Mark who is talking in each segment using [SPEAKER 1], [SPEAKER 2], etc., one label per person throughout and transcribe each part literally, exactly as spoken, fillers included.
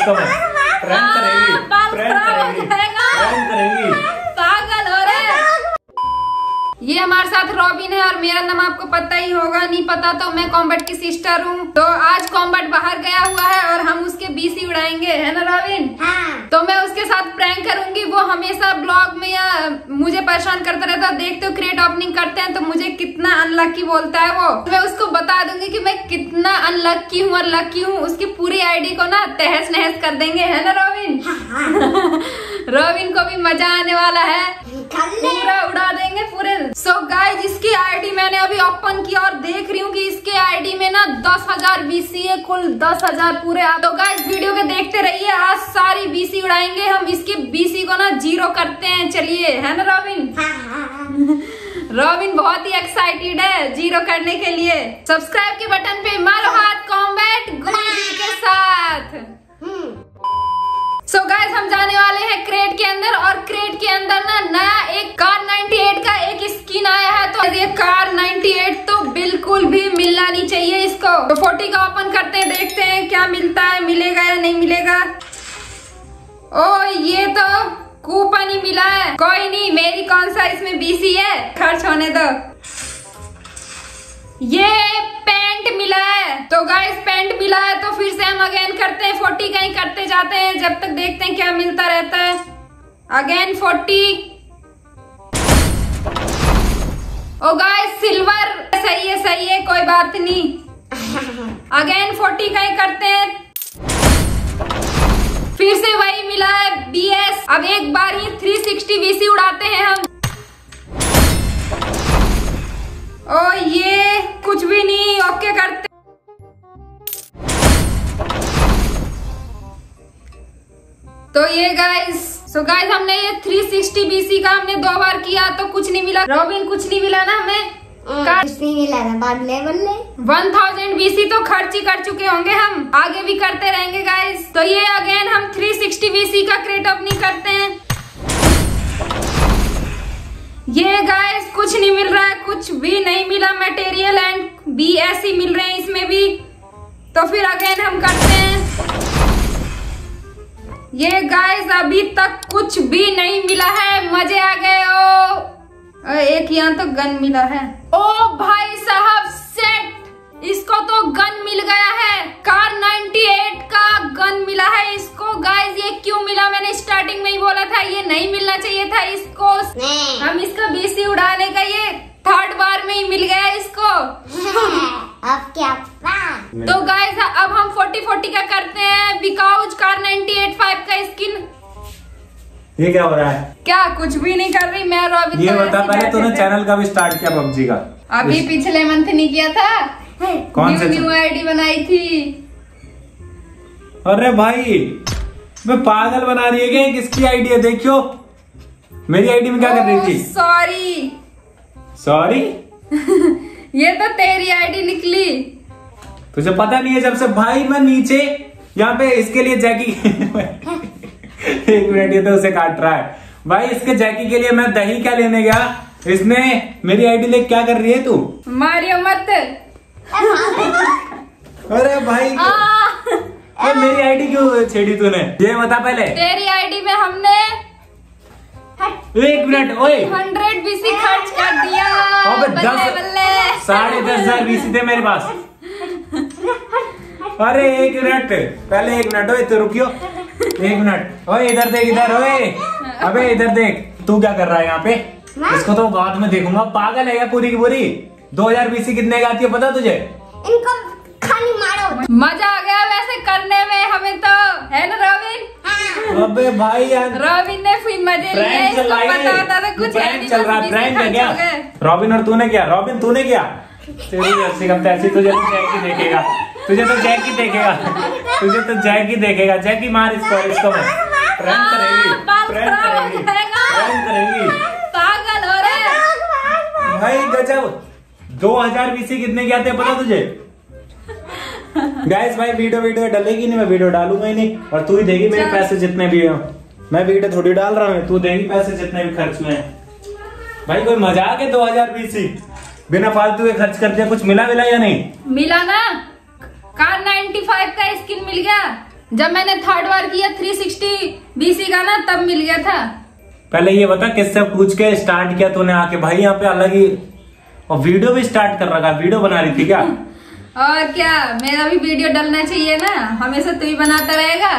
[SPEAKER 1] इसको मैं प्रैंक करेगी, प्रैंक करेगी, प्रैंक करेगी।
[SPEAKER 2] पागल हो रहे। ये हमारे साथ रॉबिन है और मेरा नाम आपको पता ही होगा, नहीं पता तो मैं कॉम्बैट की सिस्टर हूँ। तो आज कॉम्बैट बाहर गया हुआ है और हम उसके बीसी उड़ाएंगे, है ना रॉबिन? हाँ। तो मैं उसके साथ प्रैंक करूंगी। वो हमेशा ब्लॉग में या मुझे परेशान करता रहता है। देखते हो क्रिएट ओपनिंग करते हैं तो मुझे कितना अनलकी बोलता है वो। मैं उसको बता दूंगी कि मैं कितना अनलकी हूँ और लकी हूँ। उसकी पूरी आईडी को ना तहस नहस कर देंगे, है ना रॉबिन? रॉबिन को भी मजा आने वाला है, पूरा उड़ा देंगे पूरे। सो गाइस, इसकी आईडी मैंने अभी ओपन किया और देख रही हूँ कि इसके आईडी में ना दस हजार बीसी है, कुल दस हजार पूरे। तो गाइस वीडियो के देखते रहिए, आज सारी बीसी उड़ाएंगे हम। इसके बीसी को ना जीरो करते हैं, चलिए, है ना रॉबिन? रॉबिन बहुत ही एक्साइटेड है जीरो करने के लिए। सब्सक्राइब के बटन पे मारो हाथ, कॉम्बैट गुरुजी के साथ। सो so गाइस, हम जाने वाले हैं क्रेट के अंदर और क्रेट के अंदर ना नया एक कार अट्ठानवे का एक स्किन आया है। तो ये कार अट्ठानवे तो बिल्कुल भी मिलना नहीं चाहिए इसको। तो चालीस का ओपन करते हैं, देखते हैं क्या मिलता है, मिलेगा या नहीं मिलेगा। ओ ये तो कूपन ही मिला है, कोई नहीं, मेरी कौन सा इसमें बीसी है, खर्च होने दो। ये पैंट मिला है। तो गाइस पैंट मिला है तो फिर से हम अगेन करते हैं, चालीस का ही करते जाते हैं जब तक देखते हैं क्या मिलता रहता है। अगेन चालीस। ओ गाइस सिल्वर, सही है सही है, कोई बात नहीं। अगेन चालीस का ही करते हैं, फिर से वही मिला है बीएस। अब एक बार ही तीन सौ साठ बीसी उड़ाते हैं हम। ओ ये कुछ भी नहीं, ओके करते। तो ये गाइस, सो गाइस हमने ये तीन सौ साठ बीसी का हमने दो बार किया तो कुछ नहीं मिला। रॉबिन कुछ नहीं मिला ना हमें?
[SPEAKER 3] कुछ नहीं मिला ना, बाद लेवल ले
[SPEAKER 2] वन थाउजेंड बीसी तो खर्च ही कर चुके होंगे हम, आगे भी करते रहेंगे गाइस। तो ये अगेन हम तीन सौ साठ बीसी का क्रेट ओपनिंग करते हैं। ये गाइस कुछ नहीं मिल रहा है, कुछ भी नहीं मिला। मटेरियल एंड बी ऐसी मिल रहे हैं इसमें भी। तो फिर अगेन हम करते हैं। ये गाइस अभी तक कुछ भी नहीं मिला है, मजे आ गए। ओ एक यहाँ तो गन मिला है। ओ भाई साहब सेट, इसको तो गन मिल गया है, कार अट्ठानवे का गन मिला है इसको। गाइस ये क्यों मिला? मैंने स्टार्टिंग में ही बोला था ये नहीं मिलना चाहिए था इसको। हम इसका बीसी उड़ाने का ये थर्ड बार में ही मिल गया इसको।
[SPEAKER 3] अब क्या?
[SPEAKER 2] तो गाइस अब हम चालीस चालीस का करते हैं, बिकॉज कार अट्ठानवे फाइव का स्किन।
[SPEAKER 1] ये क्या हो रहा है?
[SPEAKER 2] क्या कुछ भी नहीं कर रही मैं रॉबिन।
[SPEAKER 1] ये बता, पहले तूने चैनल का भी स्टार्ट किया पबजी का?
[SPEAKER 2] अभी पिछले मंथ नहीं किया था,
[SPEAKER 1] कौन से
[SPEAKER 2] न्यू आईडी बनाई थी।
[SPEAKER 1] अरे भाई मैं पागल बना रही है क्या? किसकी आईडी है? देखियो मेरी आईडी में क्या कर रही थी?
[SPEAKER 2] सॉरी
[SPEAKER 1] सॉरी
[SPEAKER 2] ये तो तेरी आईडी निकली।
[SPEAKER 1] तुझे पता नहीं है जब से भाई मैं नीचे यहाँ पे इसके लिए जैकी एक मिनट, ये तो उसे काट रहा है भाई। इसके जैकी के लिए मैं दही क्या लेने गया, इसने मेरी आईडी ले क्या कर रही है तू?
[SPEAKER 2] मारियो मत।
[SPEAKER 1] अरे भाई ये मेरी आईडी क्यों छेड़ी तूने? ये बता पहले।
[SPEAKER 2] तेरी आईडी में हमने
[SPEAKER 1] एक मिनट, ओए
[SPEAKER 2] हंड्रेड बीसी खर्च कर दिया।
[SPEAKER 1] अबे
[SPEAKER 2] बल्ले
[SPEAKER 1] दस
[SPEAKER 2] बल्ले
[SPEAKER 1] साढ़े दस हजार बीसी थे मेरे पास। अरे एक मिनट, पहले एक मिनट, ओए तो रुकियो एक मिनट। ओए इधर देख, इधर, ओए अबे इधर देख, तू क्या कर रहा है यहाँ पे? इसको तो बाद में देखूंगा। पागल है क्या पूरी की पूरी? दो हजार बीसी कितने का आती है पता तुझे?
[SPEAKER 3] इनको खाली मारो।
[SPEAKER 2] मजा आ गया वैसे करने में हमें तो, है ना रॉबिन?
[SPEAKER 1] अबे भाई यार
[SPEAKER 2] रॉबिन ने फिर मजे लिए, इसको पता होता था कुछ
[SPEAKER 1] प्रैंक चल रहा है। प्रैंक है क्या? रॉबिन और तूने क्या? रॉबिन तूने क्या? तेरी जैसी कब तैसी, तुझे तो जैकी देखेगा, तुझे तो जैकी देखेगा, तुझे तो जैकी देखेगा। जैकी मार इसको, इसको मैं प्रैंक करेगी, प्रैंक करेगी, प्रैंक करेगी।
[SPEAKER 2] पागल हो रहे
[SPEAKER 1] भाई गजब। दो हजार बीसी कितने के आते हैं पता तुझे? गाइस भाई वीडियो वीडियो डलेगी नहीं, मैं वीडियो डालूंगा ही नहीं और तू ही देगी मेरे पैसे जितने भी हो। मैं वीडियो थोड़ी डाल रहा हूँ, तू देगी पैसे जितने भी खर्च में। भाई कोई मजाक है? दो हजार बीसी बिना फालतू के खर्च कर दिया। कुछ मिला मिला या नहीं
[SPEAKER 2] मिला ना? कार पचानवे का स्किन मिल गया। जब मैंने थर्ड बार किया थ्री सिक्सटी बीसी का ना, तब मिल गया था।
[SPEAKER 1] पहले ये बता किससे पूछ के स्टार्ट किया तूने आके? भाई यहाँ पे अलग ही, और वीडियो भी स्टार्ट कर रखा, वीडियो बना रही थी क्या?
[SPEAKER 2] और क्या, मेरा भी वीडियो डलना चाहिए ना, हमेशा तू ही बनाता रहेगा।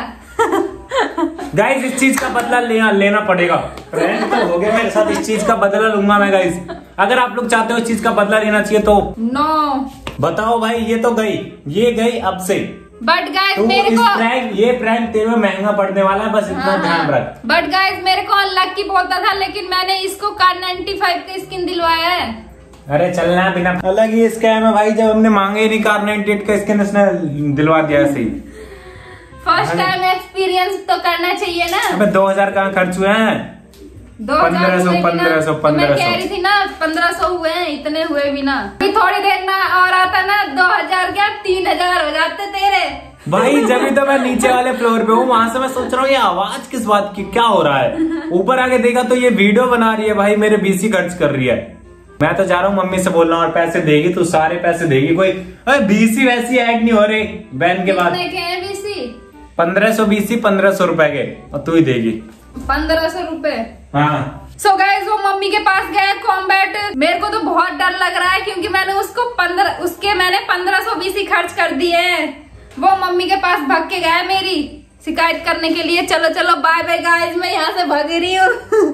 [SPEAKER 1] गाइस इस चीज का बदला लेना लेना पड़ेगा। फ्रेंड तो हो गया मेरे साथ, इस चीज का बदला लूंगा मैं गाइस। अगर आप लोग चाहते हो इस चीज का बदला लेना चाहिए तो
[SPEAKER 2] नो
[SPEAKER 1] बताओ भाई। ये तो गई, ये गई अब से।
[SPEAKER 2] बट गाइस
[SPEAKER 1] तो
[SPEAKER 2] मेरे
[SPEAKER 1] इस
[SPEAKER 2] को
[SPEAKER 1] प्रैंक, ये प्रैंक तेरे में महंगा पड़ने वाला है, बस इतना
[SPEAKER 2] हाँ,
[SPEAKER 1] ध्यान रख।
[SPEAKER 2] बट गाइस मेरे को अनलकी बोलता था, लेकिन मैंने इसको कार नाइन्टी फाइव का स्किन दिलवाया है।
[SPEAKER 1] अरे चलना बिना, अलग ही स्कैम है भाई। जब हमने मांगे ही नहीं कार नाइन्टी एट का स्किन, इसने दिलवा दिया ऐसे ही।
[SPEAKER 2] फर्स्ट टाइम एक्सपीरियंस तो करना चाहिए ना।
[SPEAKER 1] अबे दो हजार कहाँ खर्च हुए हैं?
[SPEAKER 2] दो हजार
[SPEAKER 1] पंद्रह सौ पंद्रह सौ पंद्रह
[SPEAKER 2] मैं कह रही
[SPEAKER 1] सौ
[SPEAKER 2] थी ना, पंद्रह सौ हुए हैं, इतने हुए भी ना। अभी थोड़ी देर ना और आता ना, दो हजार क्या तीन हजार हो जाते तेरे
[SPEAKER 1] भाई। जब भी तो मैं नीचे वाले फ्लोर पे हूँ, वहां से मैं सोच रहा हूँ ये आवाज किस बात की, क्या हो रहा है। ऊपर आके देखा तो ये वीडियो बना रही है भाई, मेरे बीसी खर्च कर रही है। मैं तो जा रहा हूँ मम्मी से बोल रहा हूँ, और पैसे देगी तू, सारे पैसे देगी। कोई बीसी वैसी ऐड नहीं हो रही बहन के बाद।
[SPEAKER 2] बीसी
[SPEAKER 1] पंद्रह सौ बीसी पंद्रह सौ रुपए के, और तू ही देगी
[SPEAKER 2] पंद्रह सौ रूपए।
[SPEAKER 1] हाँ
[SPEAKER 2] सो गाइस वो मम्मी के पास गए कॉम्बैट। मेरे को तो बहुत डर लग रहा है, क्योंकि मैंने उसको पंद्रह उसके मैंने पंद्रह सौ बीसी खर्च कर दिए हैं। वो मम्मी के पास भाग के गया मेरी शिकायत करने के लिए। चलो चलो बाय बाय गाइस, मैं यहाँ से भाग रही हूँ।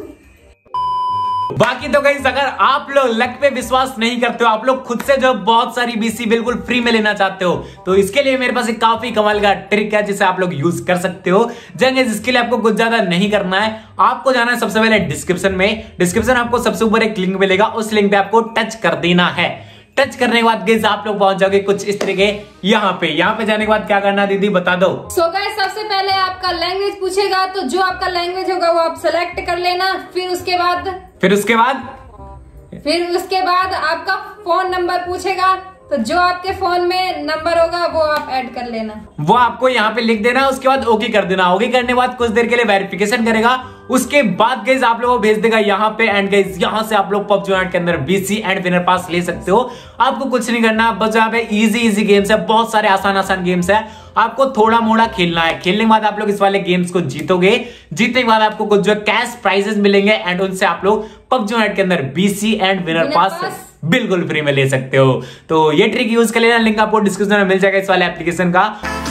[SPEAKER 1] बाकी तो गाइस अगर आप लोग लक पे विश्वास नहीं करते हो, आप लोग खुद से जो बहुत सारी बीसी बिल्कुल फ्री में लेना चाहते हो, तो इसके लिए मेरे पास एक काफी कमाल का ट्रिक है जिसे आप लोग यूज कर सकते हो। जंग इसके लिए आपको कुछ ज्यादा नहीं करना है, आपको जाना है सबसे पहले डिस्क्रिप्शन में। डिस्क्रिप्शन आपको सबसे ऊपर एक लिंक मिलेगा, उस लिंक पे आपको टच कर देना है। टच करने के बाद गाइस आप लोग पहुंच जाओगे कुछ इस तरीके यहाँ पे। यहाँ पे जाने के बाद क्या करना दीदी बता दो।
[SPEAKER 2] सो गाइस सबसे पहले आपका लैंग्वेज पूछेगा, तो जो आपका लैंग्वेज होगा वो आप सेलेक्ट कर लेना। फिर उसके बाद
[SPEAKER 1] फिर उसके बाद
[SPEAKER 2] फिर उसके बाद आपका फोन नंबर पूछेगा, तो जो आपके फोन में नंबर होगा वो आप ऐड कर लेना।
[SPEAKER 1] वो आपको यहाँ पे लिख देना, उसके बाद ओके कर देना। ओके करने के बाद कुछ देर के लिए वेरिफिकेशन करेगा, उसके बाद गाइस आप लोगों को भेज देगा यहाँ पे। एंड गाइस यहाँ से आप लोग पबजी मोबाइल के अंदर बीसी एंड विनर पास ले सकते हो। आपको कुछ नहीं करना, बस यहाँ पे इजी इजी गेम्स है, बहुत सारे आसान आसान गेम्स है। आपको थोड़ा मोड़ा खेलना है। खेलने के बाद आप लोग इस वाले गेम्स को जीतोगे। जीतने के बाद आपको कुछ जो कैश प्राइजेस मिलेंगे, एंड उनसे आप लोग पबजी मोबाइल के अंदर बीसी एंड विनर पास बिल्कुल फ्री में ले सकते हो। तो ये ट्रिक यूज कर लेना, लिंक आपको डिस्क्रिप्शन में मिल जाएगा इस वाले एप्लीकेशन का।